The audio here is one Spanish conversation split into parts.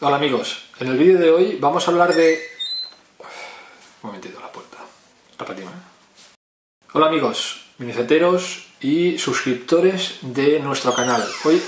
Hola amigos, en el vídeo de hoy vamos a hablar de... Un momentito, la puerta. Repetimos, Hola amigos, miniceteros y suscriptores de nuestro canal. Hoy...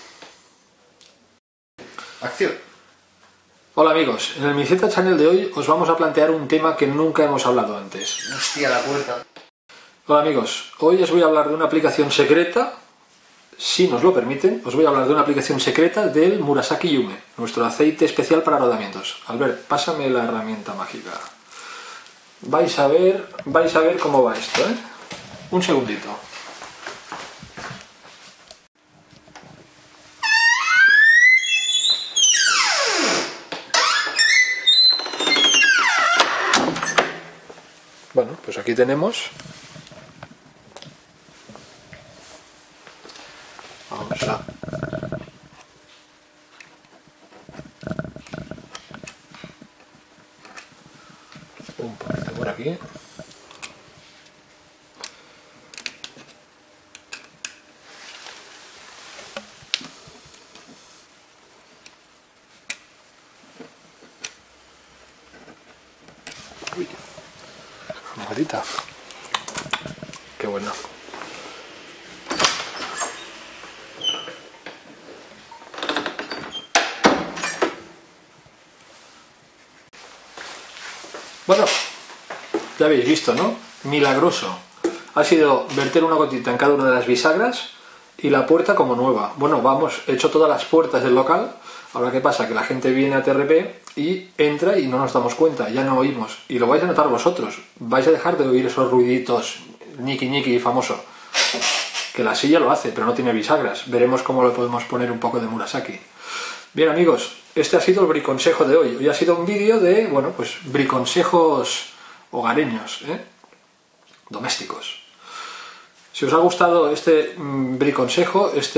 ¡Acción! Hola amigos, en el Miniceta Channel de hoy os vamos a plantear un tema que nunca hemos hablado antes. ¡Hostia, la puerta! Hola amigos, hoy os voy a hablar de una aplicación secreta. Si nos lo permiten, os voy a hablar de una aplicación secreta del Murasaki Yume, nuestro aceite especial para rodamientos. Albert, pásame la herramienta mágica. Vais a ver cómo va esto, ¿eh? Un segundito. Bueno, pues aquí tenemos... Vamos a... un poquito por aquí. Uy, una gatita. Qué bueno. Bueno, ya habéis visto, ¿no? Milagroso. Ha sido verter una gotita en cada una de las bisagras y la puerta como nueva. Bueno, hecho todas las puertas del local. Ahora, ¿qué pasa? Que la gente viene a TRP y entra y no nos damos cuenta, ya no oímos. Y lo vais a notar vosotros. Vais a dejar de oír esos ruiditos ñiqui ñiqui famoso. Que la silla lo hace, pero no tiene bisagras. Veremos cómo le podemos poner un poco de Murasaki. Bien amigos, este ha sido el briconsejo de hoy. Hoy ha sido un vídeo de, bueno, pues briconsejos hogareños, domésticos. Si os ha gustado este briconsejo, esta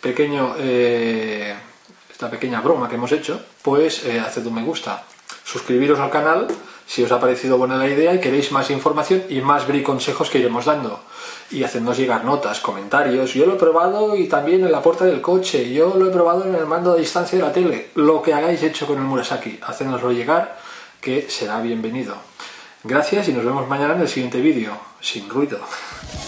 pequeña broma que hemos hecho, pues haced un me gusta. Suscribiros al canal si os ha parecido buena la idea y queréis más información y más briconsejos que iremos dando. Y hacednos llegar notas, comentarios. Yo lo he probado y también en la puerta del coche. Yo lo he probado en el mando de distancia de la tele. Lo que hagáis hecho con el Murasaki, hacednoslo llegar, que será bienvenido. Gracias y nos vemos mañana en el siguiente vídeo. Sin ruido.